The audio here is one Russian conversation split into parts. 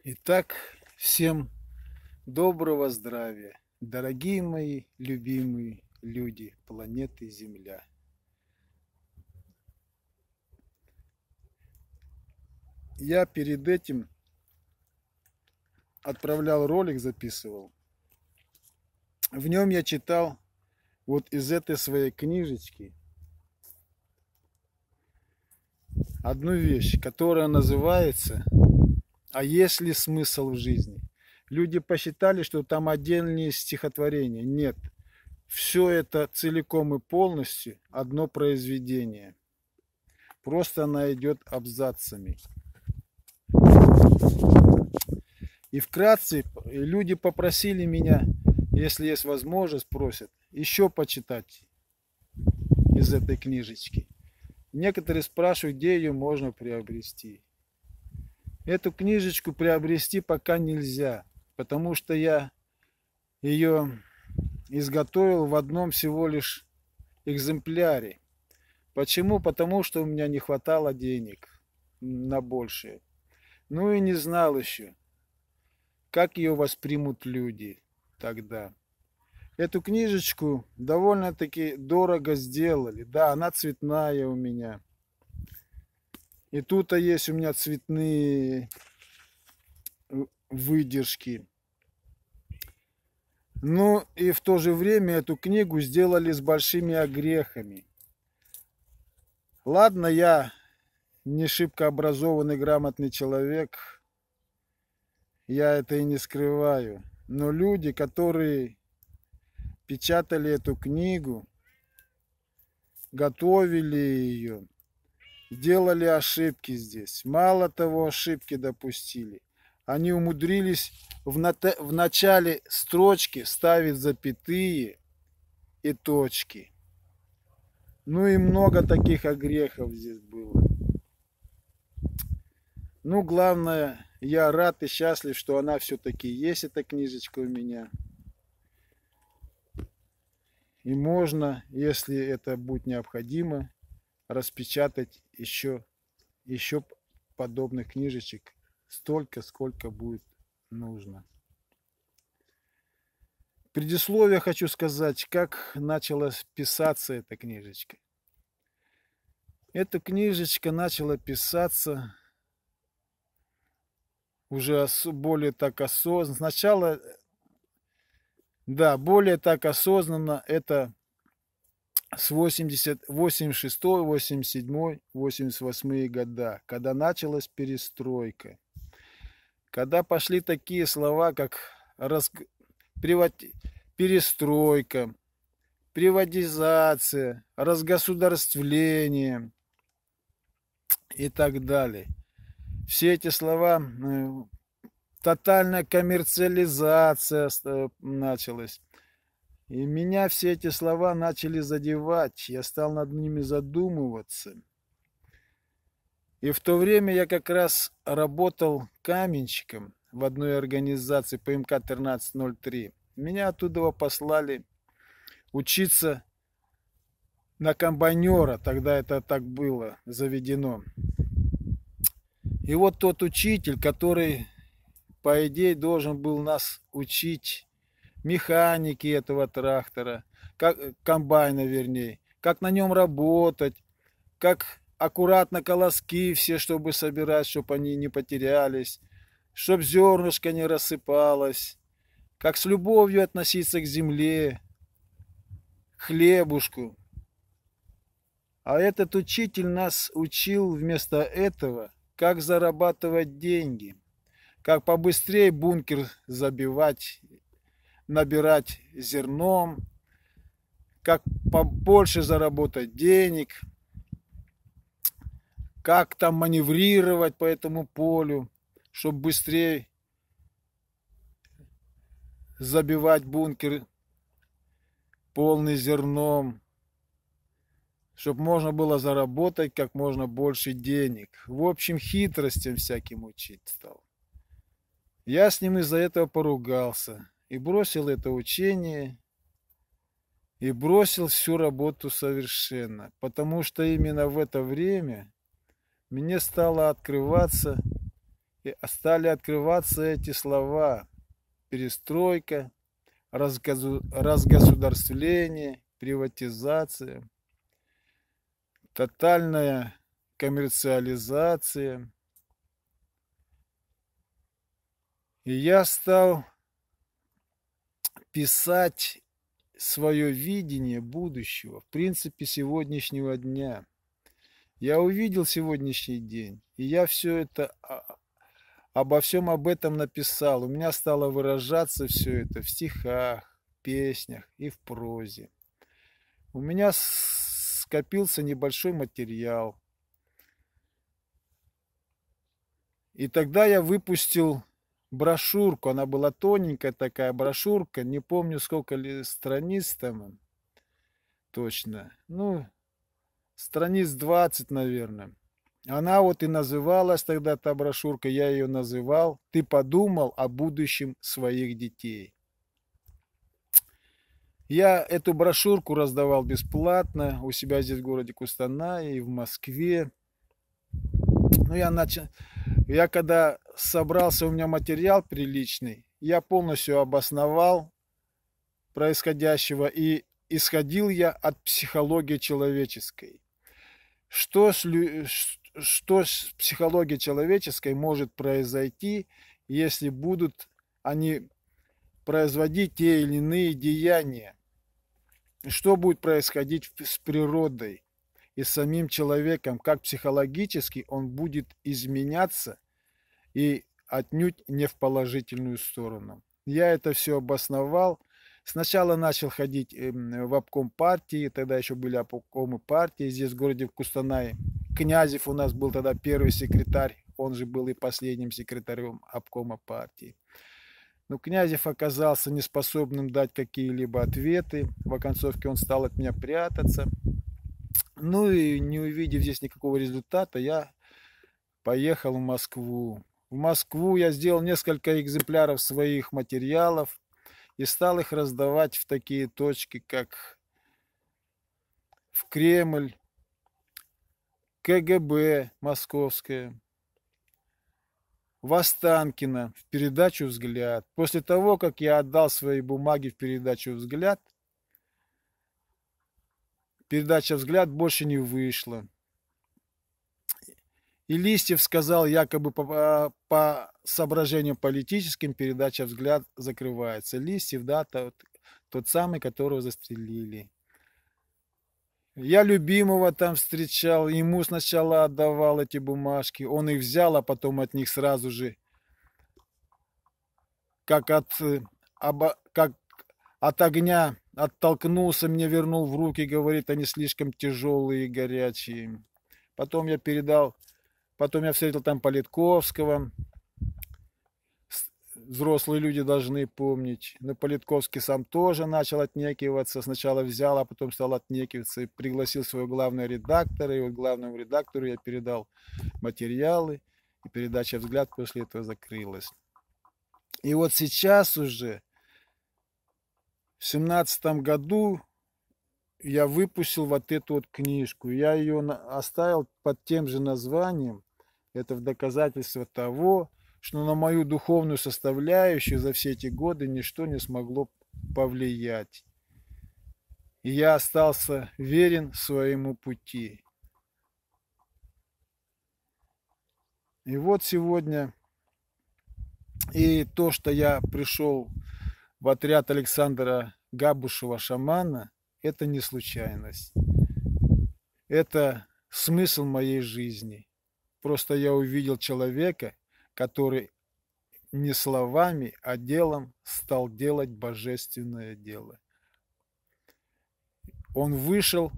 Итак, всем доброго здравия, дорогие мои любимые люди планеты Земля. Я перед этим отправлял ролик, записывал. В нем я читал вот из этой своей книжечки одну вещь, которая называется «А есть ли смысл в жизни?». Люди посчитали, что там отдельные стихотворения. Нет, все это целиком и полностью одно произведение. Просто она идет абзацами. И вкратце люди попросили меня, если есть возможность, просят еще почитать из этой книжечки. Некоторые спрашивают, где ее можно приобрести. Эту книжечку приобрести пока нельзя, потому что я ее изготовил в одном всего лишь экземпляре. Почему? Потому что у меня не хватало денег на большее. Ну и не знал еще, как ее воспримут люди тогда. Эту книжечку довольно-таки дорого сделали. Да, она цветная у меня. И тут есть у меня цветные выдержки. Ну и в то же время эту книгу сделали с большими огрехами. Ладно, я не шибко образованный, грамотный человек. Я это и не скрываю. Но люди, которые печатали эту книгу, готовили ее, делали ошибки здесь. Мало того, ошибки допустили. Они умудрились в начале строчки ставить запятые и точки. Ну и много таких огрехов здесь было. Ну, главное, я рад и счастлив, что она все-таки есть, эта книжечка у меня. И можно, если это будет необходимо, распечатать еще подобных книжечек столько, сколько будет нужно. В предисловие хочу сказать, как начала писаться эта книжечка. Эта книжечка начала писаться уже более так осознанно. Сначала, да, более так осознанно это с 86, 87, 88 года, когда началась перестройка. Когда пошли такие слова, как перестройка, приватизация, разгосударствление и так далее. Все эти слова, тотальная коммерциализация началась. И меня все эти слова начали задевать. Я стал над ними задумываться. И в то время я как раз работал каменщиком в одной организации ПМК 1303. Меня оттуда послали учиться на комбайнера. Тогда это так было заведено. И вот тот учитель, который, по идее, должен был нас учить механики этого трактора, как комбайна, вернее, как на нем работать, как аккуратно колоски все, чтобы собирать, чтобы они не потерялись, чтобы зернышко не рассыпалось, как с любовью относиться к земле, к хлебушку. А этот учитель нас учил вместо этого, как зарабатывать деньги, как побыстрее бункер забивать, набирать зерном, как побольше заработать денег, как там маневрировать по этому полю, чтобы быстрее забивать бункер полный зерном, чтобы можно было заработать как можно больше денег. В общем, хитростям всяким учить стал. Я с ним из-за этого поругался и бросил это учение, и бросил всю работу совершенно, потому что именно в это время мне стало открываться И стали открываться эти слова: перестройка, разгосударствление, приватизация, тотальная коммерциализация. И я стал писать свое видение будущего, в принципе, сегодняшнего дня. Я увидел сегодняшний день, и я все это обо всем об этом написал. У меня стало выражаться все это в стихах, песнях и в прозе. У меня скопился небольшой материал. И тогда я выпустил брошюрку. Она была тоненькая такая брошюрка. Не помню, сколько ли страниц там точно. Ну, страниц 20, наверное. Она вот и называлась тогда, та брошюрка, я ее называл «Ты подумал о будущем своих детей». Я эту брошюрку раздавал бесплатно у себя здесь в городе Кустанае и в Москве. Ну, я когда собрался, у меня материал приличный, я полностью обосновал происходящего, и исходил я от психологии человеческой. Что с психологией человеческой может произойти, если будут они производить те или иные деяния? Что будет происходить с природой и с самим человеком, как психологически он будет изменяться, и отнюдь не в положительную сторону. Я это все обосновал. Сначала начал ходить в обком партии, тогда еще были обкомы партии здесь в городе Кустанае. Князев у нас был тогда первый секретарь, он же был и последним секретарем обкома партии. Но Князев оказался неспособным дать какие-либо ответы. В оконцовке он стал от меня прятаться. Ну и не увидев здесь никакого результата, я поехал в Москву. В Москву я сделал несколько экземпляров своих материалов и стал их раздавать в такие точки, как в Кремль, КГБ московское, в Останкино, в передачу «Взгляд». После того, как я отдал свои бумаги в передачу «Взгляд», передача «Взгляд» больше не вышла. И Листьев сказал, якобы по соображениям политическим передача «Взгляд» закрывается. Листьев, да, тот самый, которого застрелили. Я любимого там встречал, ему сначала отдавал эти бумажки, он их взял, а потом от них сразу же, как от огня оттолкнулся, мне вернул в руки, говорит, они слишком тяжелые и горячие. Потом я встретил там Политковского. Взрослые люди должны помнить. Но Политковский сам тоже начал отнекиваться. Сначала взял, а потом стал отнекиваться. И пригласил своего главного редактора. И вот главному редактору я передал материалы. И передача «Взгляд» после этого закрылась. И вот сейчас уже, в 2017 году, я выпустил вот эту вот книжку. Я ее оставил под тем же названием. Это в доказательство того, что на мою духовную составляющую за все эти годы ничто не смогло повлиять. И я остался верен своему пути. И вот сегодня, и то, что я пришел в отряд Александра Габушева, шамана, это не случайность. Это смысл моей жизни. Просто я увидел человека, который не словами, а делом стал делать божественное дело. Он вышел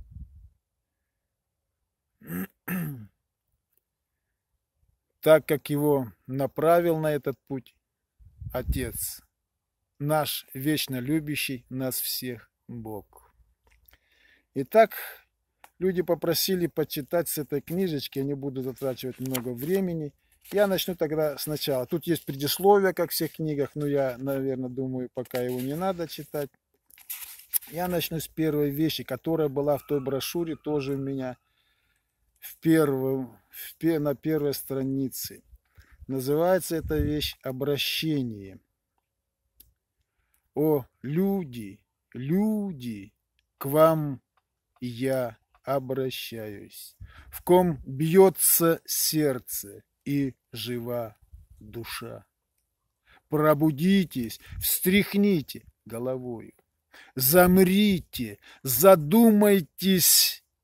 так, как его направил на этот путь Отец, наш вечно любящий нас всех Бог. Итак, люди попросили почитать с этой книжечки, я не буду затрачивать много времени. Я начну тогда сначала. Тут есть предисловие, как в всех книгах, но я, наверное, думаю, пока его не надо читать. Я начну с первой вещи, которая была в той брошюре тоже у меня на первой странице. Называется эта вещь обращение. О, люди, люди, к вам я обращаюсь, в ком бьется сердце и жива душа. Пробудитесь, встряхните головою, замрите, задумайтесь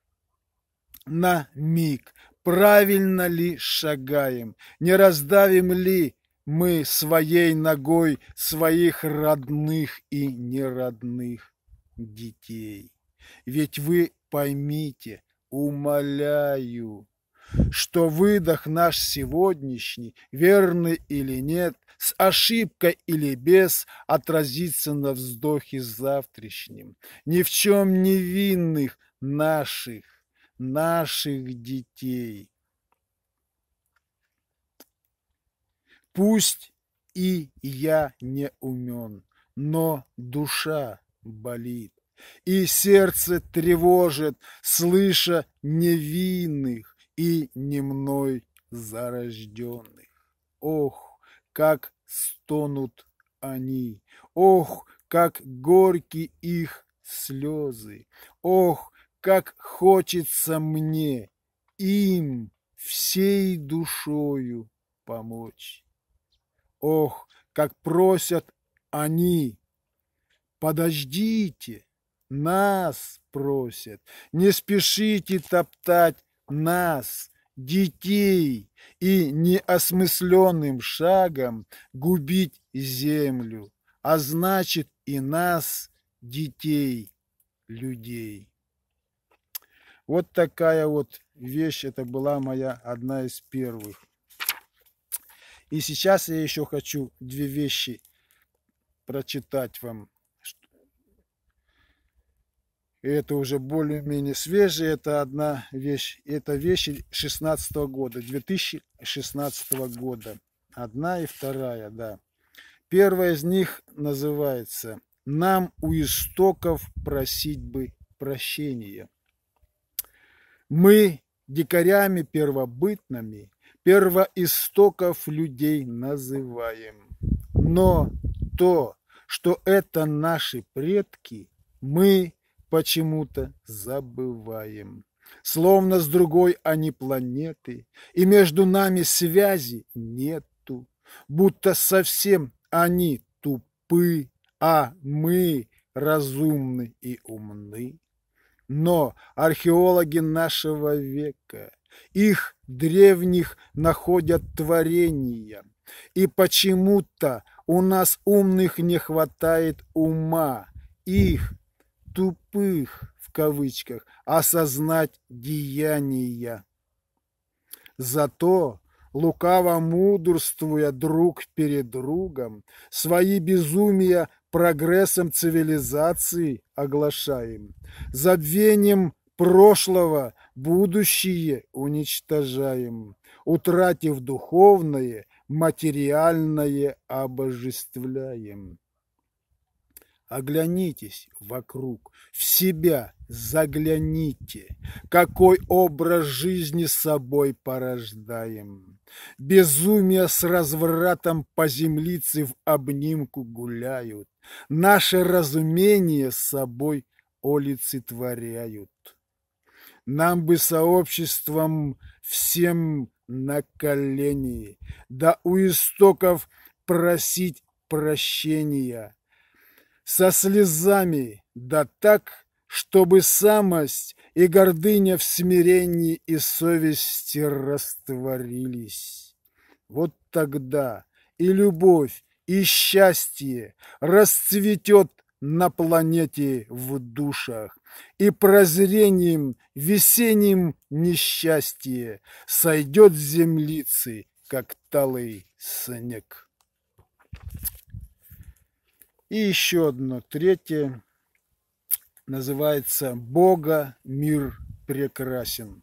на миг, правильно ли шагаем, не раздавим ли мы своей ногой своих родных и неродных детей. Ведь вы поймите, умоляю, что выдох наш сегодняшний, верный или нет, с ошибкой или без, отразится на вздохе завтрашнем. Ни в чем не винных наших детей. Пусть и я не умен, но душа болит, и сердце тревожит, слыша невинных и не мной зарожденных. Ох, как стонут они, ох, как горьки их слезы, ох, как хочется мне им всей душою помочь. Ох, как просят они, подождите, нас просят, не спешите топтать нас, детей, и неосмысленным шагом губить землю, а значит и нас, детей, людей. Вот такая вот вещь, это была моя одна из первых. И сейчас я еще хочу две вещи прочитать вам. Это уже более-менее свежие. Это одна вещь. Это вещи 2016 года, 2016 года. Одна и вторая, да. Первая из них называется «Нам у истоков просить бы прощения». Мы дикарями первобытными первоистоков людей называем. Но то, что это наши предки, мы почему-то забываем. Словно с другой они планеты, и между нами связи нету. Будто совсем они тупы, а мы разумны и умны. Но археологи нашего века, их древних находят творения, и почему-то у нас умных не хватает ума, их тупых, в кавычках, осознать деяния. Зато, лукаво мудрствуя друг перед другом, свои безумия прогрессом цивилизации оглашаем, забвением прошлого будущее уничтожаем, утратив духовное, материальное обожествляем. Оглянитесь вокруг, в себя загляните, какой образ жизни собой порождаем. Безумие с развратом по землице в обнимку гуляют, наше разумение с собой олицетворяют. Нам бы сообществом всем на колени, да у истоков просить прощения, со слезами, да так, чтобы самость и гордыня в смирении и совести растворились. Вот тогда и любовь, и счастье расцветет на планете в душах, и прозрением весенним несчастье сойдет с землицы, как талый снег. И еще одно, третье, называется «Бога мир прекрасен».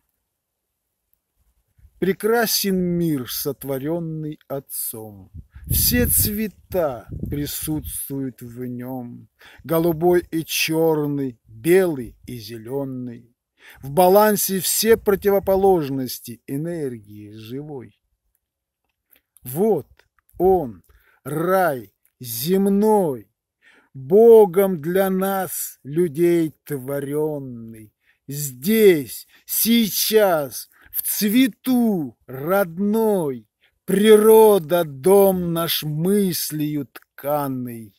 Прекрасен мир, сотворенный Отцом. Все цвета присутствуют в нем, голубой и черный, белый и зеленый. В балансе все противоположности энергии живой. Вот он, рай земной, Богом для нас, людей творенный. Здесь, сейчас, в цвету родной, Природа, дом наш мыслью тканый.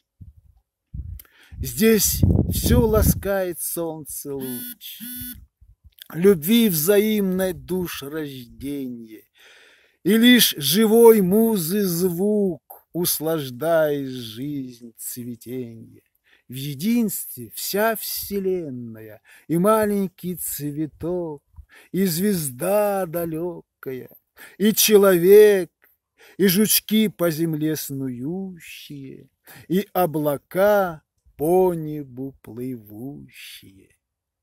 Здесь все ласкает солнце луч, любви взаимной душ рождение, и лишь живой музы звук услаждает жизнь цветенье. В единстве вся вселенная, и маленький цветок, и звезда далекая, и человек, и жучки по земле снующие, и облака по небу плывущие.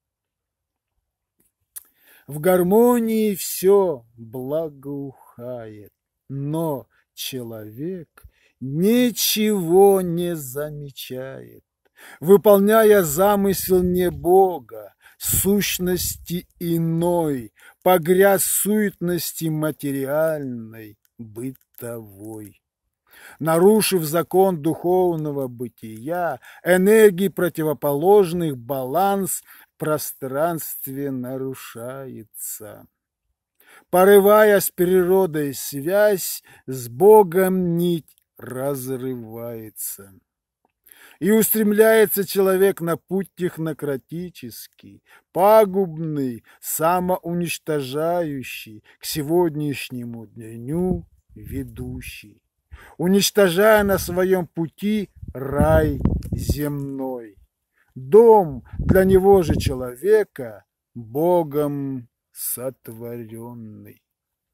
В гармонии все благоухает, но человек ничего не замечает, выполняя замысел не Бога, сущности иной, погряз в суетности материальной, бытовой. Нарушив закон духовного бытия, энергии противоположных баланс в пространстве нарушается. Порывая с природой связь, с Богом нить разрывается. И устремляется человек на путь технократический, пагубный, самоуничтожающий, к сегодняшнему дню ведущий, уничтожая на своем пути рай земной, дом для него же человека, Богом сотворенный.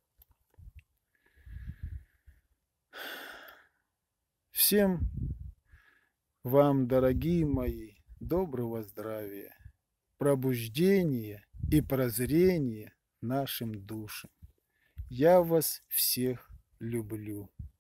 Всем вам, дорогие мои, доброго здравия, пробуждения и прозрения нашим душам. Я вас всех люблю.